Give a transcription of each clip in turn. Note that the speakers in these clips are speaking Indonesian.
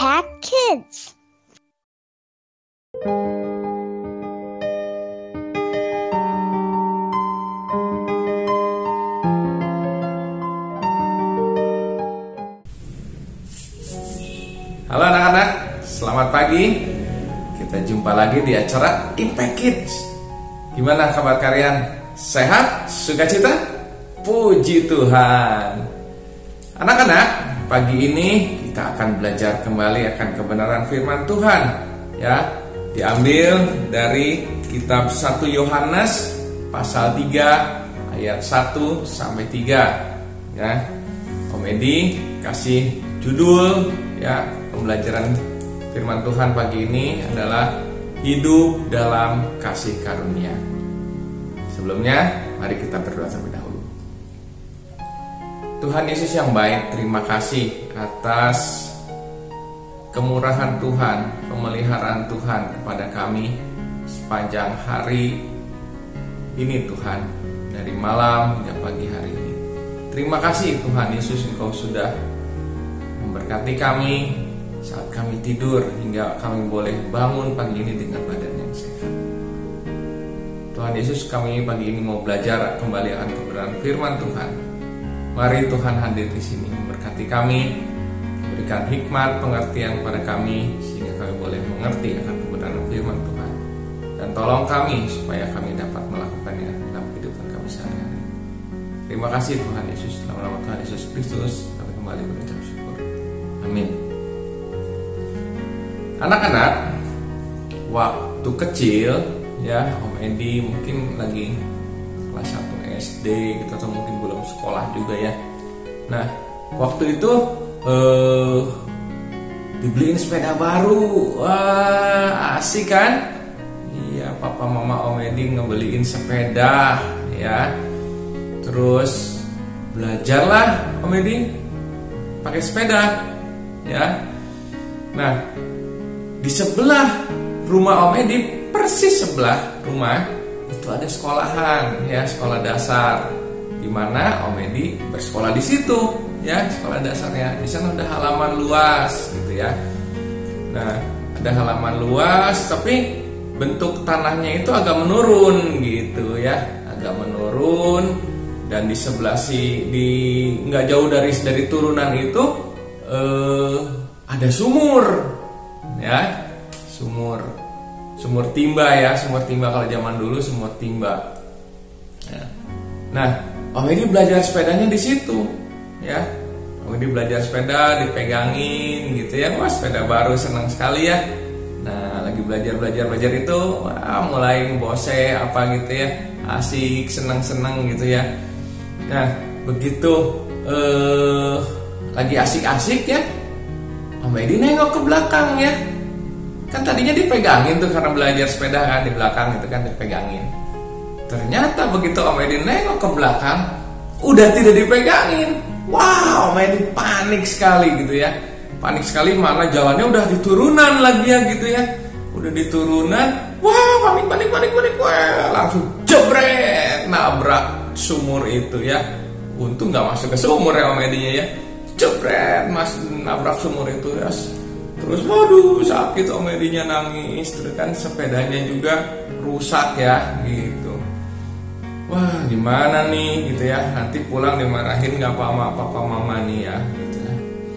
Impact Kids. Halo anak-anak, selamat pagi. Kita jumpa lagi di acara Impact Kids. Gimana kabar kalian? Sehat? Sukacita? Puji Tuhan. Anak-anak, pagi ini kita akan belajar kembali akan kebenaran firman Tuhan. Ya, diambil dari kitab 1 Yohanes pasal 3 ayat 1 sampai 3. Ya. Om Edi kasih judul ya pembelajaran firman Tuhan pagi ini adalah hidup dalam kasih karunia. Sebelumnya, mari kita berdoa terlebih dahulu. Tuhan Yesus yang baik, terima kasih atas kemurahan Tuhan, pemeliharaan Tuhan kepada kami sepanjang hari ini Tuhan, dari malam hingga pagi hari ini. Terima kasih Tuhan Yesus, Engkau sudah memberkati kami saat kami tidur hingga kami boleh bangun pagi ini dengan badan yang sehat. Tuhan Yesus, kami pagi ini mau belajar kembali akan kebenaran firman Tuhan. Mari Tuhan hadir di sini memberkati kami, berikan hikmat pengertian kepada kami sehingga kami boleh mengerti akan kebenaran firman Tuhan. Dan tolong kami supaya kami dapat melakukannya dalam kehidupan kami sehari-hari. Terima kasih Tuhan Yesus, dalam nama Tuhan Yesus Kristus kami kembali mengucap syukur. Amin. Anak-anak, waktu kecil ya, Om Edi mungkin lagi kelas 1 SD gitu, atau mungkin belum sekolah juga ya. Nah, waktu itu dibeliin sepeda baru. Wah, asik kan? Iya, papa mama Om Edi ngebeliin sepeda ya. Terus belajarlah Om Edi pakai sepeda ya. Nah, di sebelah rumah Om Edi, persis sebelah rumah itu ada sekolahan ya, sekolah dasar, di mana Om Edi bersekolah di situ ya, sekolah dasarnya. Di sana ada halaman luas gitu ya. Nah, ada halaman luas tapi bentuk tanahnya itu agak menurun gitu ya, agak menurun. Dan di sebelah nggak jauh dari turunan itu ada sumur ya, sumur timba ya, sumur timba kalau zaman dulu, sumur timba. Ya. Nah, Om Edi belajar sepedanya di situ ya. Om Edi belajar sepeda, dipegangin gitu ya. Wah, sepeda baru, senang sekali ya. Nah, lagi belajar itu mulai bose apa gitu ya, asik, senang gitu ya. Nah, begitu lagi asik-asik ya, Om Edi nengok ke belakang ya. Kan tadinya dipegangin tuh karena belajar sepeda kan, di belakang itu kan dipegangin. Ternyata begitu Om Edi nengok ke belakang, udah tidak dipegangin. Wow, Om Edi panik sekali gitu ya. Panik sekali, mana jalannya udah di turunan lagi ya gitu ya. Udah di turunan, wah panik. Wah, langsung jebret, nabrak sumur itu ya. Untung gak masuk ke sumur ya Om Edi-nya ya. Jebret, nabrak sumur itu ya. Terus waduh, sakit Om Edi-nya nangis. Terus kan sepedanya juga rusak ya gitu. Wah, gimana nih gitu ya. Nanti pulang dimarahin gak sama papa mama nih ya gitu ya.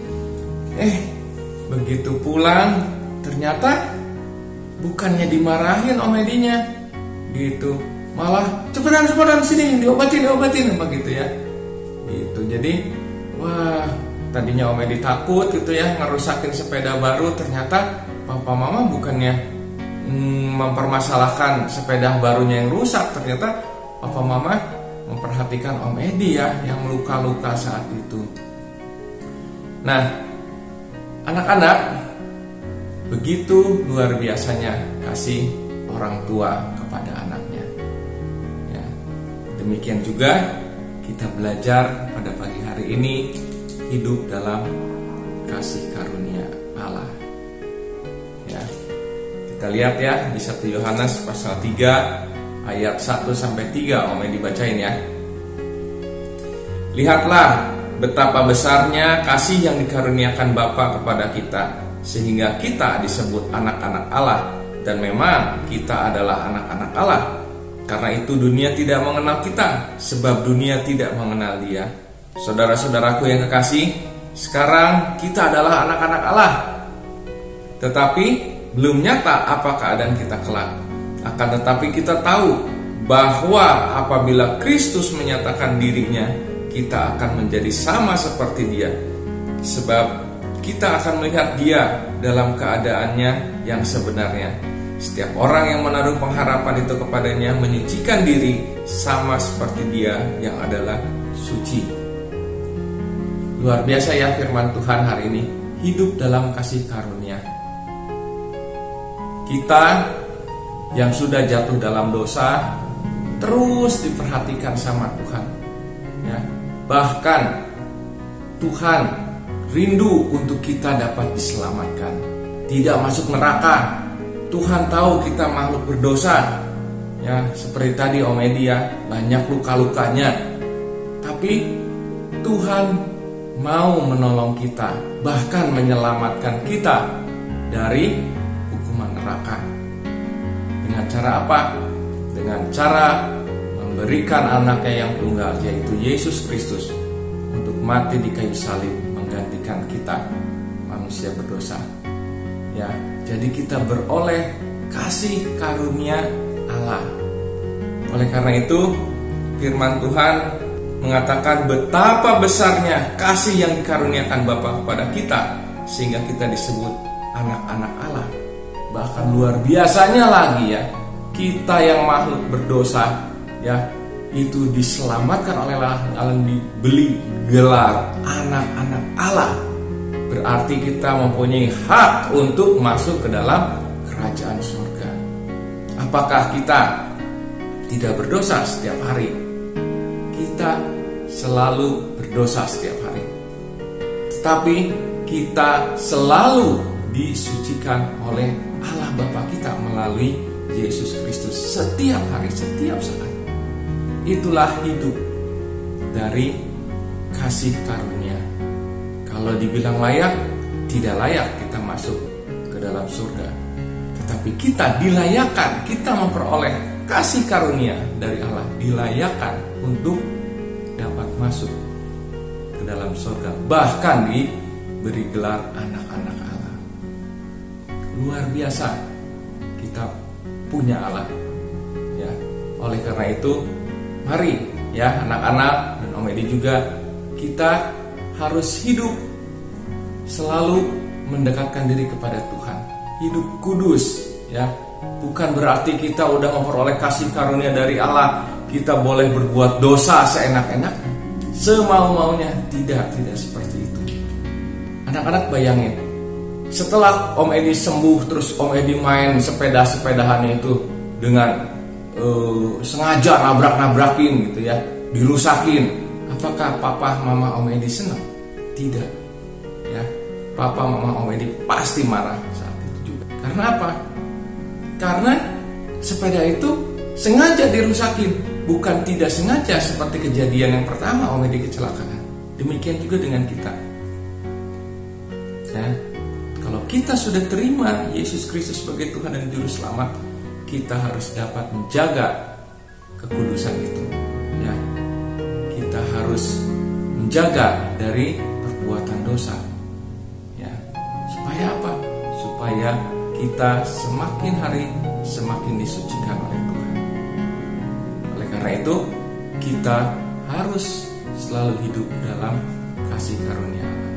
Begitu pulang ternyata bukannya dimarahin Om Edi-nya gitu, malah cepetan sini diobatin apa gitu ya. Gitu. Jadi wah, tadinya Om Edi takut gitu ya ngerusakin sepeda baru, ternyata papa mama bukannya mempermasalahkan sepeda barunya yang rusak, ternyata papa mama memperhatikan Om Edi ya yang luka-luka saat itu. Nah, anak-anak, begitu luar biasanya kasih orang tua kepada anaknya. Ya, demikian juga kita belajar pada pagi hari ini hidup dalam kasih karunia Allah. Ya, kita lihat ya di 1 Yohanes pasal 3 ayat 1 sampai 3, Om Edi bacain ya. Lihatlah betapa besarnya kasih yang dikaruniakan Bapa kepada kita, sehingga kita disebut anak-anak Allah. Dan memang kita adalah anak-anak Allah. Karena itu dunia tidak mengenal kita, sebab dunia tidak mengenal Dia. Saudara-saudaraku yang kekasih, sekarang kita adalah anak-anak Allah. Tetapi belum nyata apa keadaan kita kelak. Akan tetapi kita tahu bahwa apabila Kristus menyatakan dirinya, kita akan menjadi sama seperti Dia. Sebab kita akan melihat Dia dalam keadaannya yang sebenarnya. Setiap orang yang menaruh pengharapan itu kepadanya menyucikan diri sama seperti Dia yang adalah suci. Luar biasa ya firman Tuhan hari ini. Hidup dalam kasih karunia. Kita yang sudah jatuh dalam dosa terus diperhatikan sama Tuhan, ya. Bahkan Tuhan rindu untuk kita dapat diselamatkan, tidak masuk neraka. Tuhan tahu kita makhluk berdosa, ya, seperti tadi Om Edi ya, banyak luka-lukanya. Tapi Tuhan mau menolong kita, bahkan menyelamatkan kita dari hukuman neraka. Dengan cara apa? Dengan cara memberikan anaknya yang tunggal, yaitu Yesus Kristus, untuk mati di kayu salib menggantikan kita manusia berdosa. Ya, jadi kita beroleh kasih karunia Allah. Oleh karena itu, firman Tuhan mengatakan betapa besarnya kasih yang dikaruniakan Bapa kepada kita, sehingga kita disebut anak-anak Allah. Bahkan luar biasanya lagi ya, kita yang makhluk berdosa ya, itu diselamatkan oleh Allah, dibeli gelar anak-anak Allah. Berarti kita mempunyai hak untuk masuk ke dalam kerajaan surga. Apakah kita tidak berdosa setiap hari? Kita selalu berdosa setiap hari. Tetapi kita selalu disucikan oleh Allah Bapa kita melalui Yesus Kristus setiap hari, setiap saat. Itulah hidup dari kasih karunia. Kalau dibilang layak, tidak layak kita masuk ke dalam surga. Tetapi kita dilayakkan, kita memperoleh kasih karunia dari Allah, dilayakkan untuk dapat masuk ke dalam surga, bahkan diberi gelar anak-anak Allah. Luar biasa kita punya Allah, ya. Oleh karena itu, mari ya anak-anak dan Om Edi juga, kita harus hidup selalu mendekatkan diri kepada Tuhan, hidup kudus, ya. Bukan berarti kita udah memperoleh kasih karunia dari Allah, kita boleh berbuat dosa seenak-enaknya, semau-maunya. Tidak seperti itu. Anak-anak bayangin, setelah Om Edi sembuh, terus Om Edi main sepeda-sepedahannya itu dengan sengaja nabrak-nabrakin gitu ya, dirusakin. Apakah papa mama Om Edi senang? Tidak, ya. Papa mama Om Edi pasti marah saat itu juga. Karena apa? Karena sepeda itu sengaja dirusakin, bukan tidak sengaja seperti kejadian yang pertama Om Edi kecelakaan. Demikian juga dengan kita, ya. Kalau kita sudah terima Yesus Kristus sebagai Tuhan dan Juru Selamat, kita harus dapat menjaga kekudusan itu, ya. Kita harus menjaga dari perbuatan dosa, ya. Supaya apa? Supaya kita semakin hari semakin disucikan oleh Tuhan. Oleh karena itu, kita harus selalu hidup dalam kasih karunia Allah.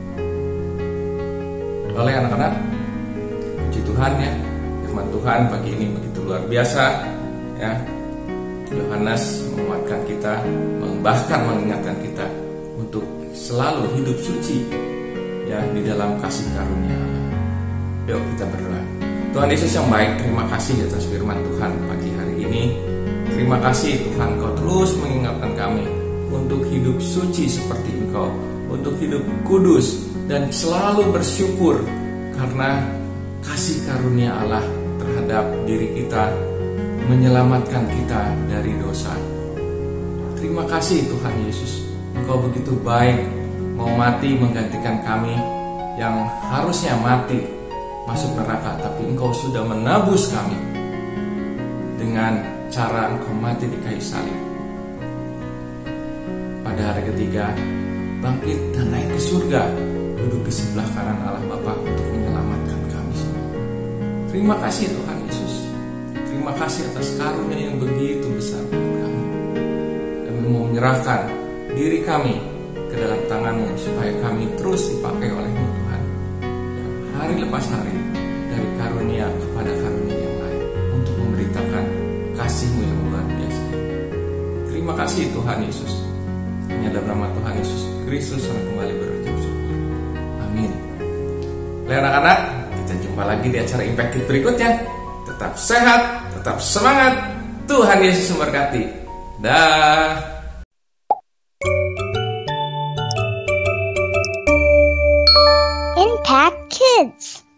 Oleh anak-anak, puji Tuhan ya, firman Tuhan pagi ini begitu luar biasa, ya. Yohanes menguatkan kita, bahkan mengingatkan kita untuk selalu hidup suci, ya, di dalam kasih karunia Allah. Yuk kita berdoa. Tuhan Yesus yang baik, terima kasih atas firman Tuhan pagi hari ini. Terima kasih Tuhan, Kau terus mengingatkan kami untuk hidup suci seperti Engkau, untuk hidup kudus dan selalu bersyukur karena kasih karunia Allah terhadap diri kita, menyelamatkan kita dari dosa. Terima kasih Tuhan Yesus, Engkau begitu baik, mau mati menggantikan kami, yang harusnya mati masuk neraka, tapi Engkau sudah menebus kami dengan cara Engkau mati di kayu salib. Pada hari ketiga bangkit dan naik ke surga, duduk di sebelah kanan Allah Bapa untuk menyelamatkan kami semua. Terima kasih Tuhan Yesus. Terima kasih atas karunia yang begitu besar buat kami. Kami mau menyerahkan diri kami ke dalam tangan-Mu supaya kami terus dipakai oleh-Mu Tuhan. Dan hari lepas hari dari karunia kepada karunia yang lain untuk memberitakan kasih-Mu yang luar biasa. Terima kasih Tuhan Yesus. Hanya dalam nama Tuhan Yesus Kristus kami kembali berucap syukur. Amin. Baik anak-anak, kita jumpa lagi di acara Impact Kids berikutnya. Tetap sehat, tetap semangat. Tuhan Yesus memberkati. Dah. Impact Kids.